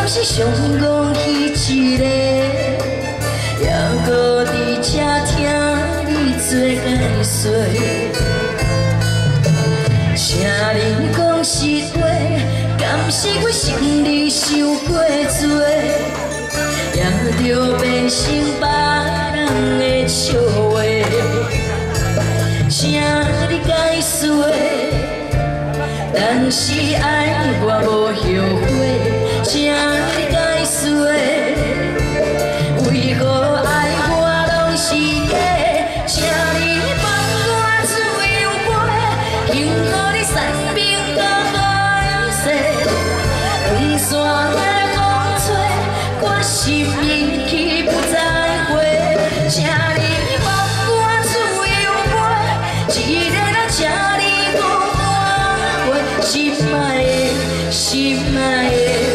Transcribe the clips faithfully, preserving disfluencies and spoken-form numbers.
是上戆彼一个，还搁伫这听你做解说。请恁讲实话，敢是阮心里想过多，也着变成别人的笑话。请你解说，但是爱我无后悔。 请你解说，为何爱我拢是假？请你放我自由飞，幸好你山边搁海势，两山的风吹，我心意去不再回。请你放我自由飞，一个人请你给我回，心爱的，心爱的。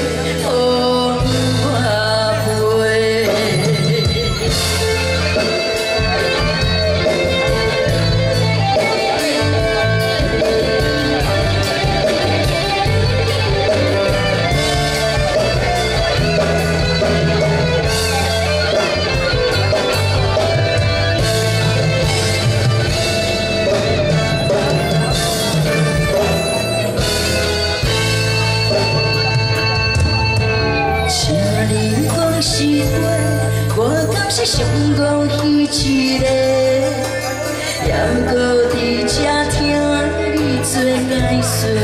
实话，我敢是上戆彼一个，还搁伫这听你做解说。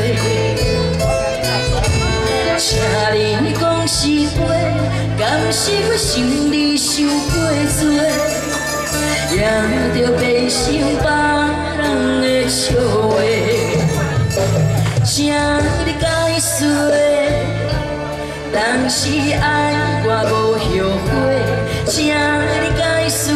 请恁讲实话，敢是我心里想过多，也着变成别人的笑话。请你解说。 但是爱我无后悔，请你解说，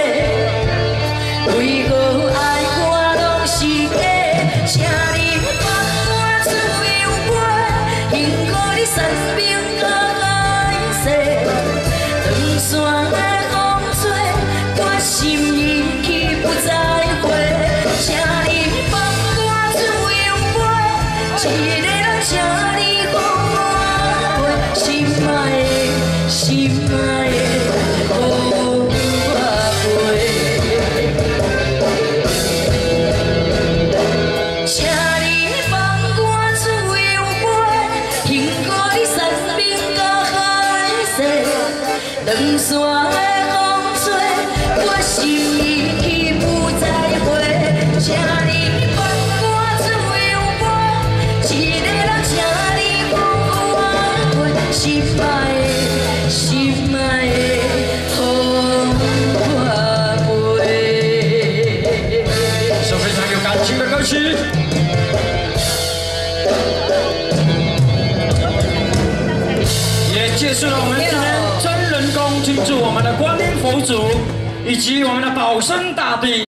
为何爱我拢是假？请你放我自由飞，幸好你山边搁海势，两山的风吹，我心意去不再回。请你放我自由飞，一个人请你给我。 心爱的，心爱的，予我陪。请你放我自由飞，幸好你山边搁海势，两山的风吹，我心意去不再回。请你放我自由飞，一个人请你给我陪。 心爱的，心爱的，予我陪。一首非常有感情的歌曲。也结束了我们今天真人宫庆祝我们的观音佛祖以及我们的保生大帝。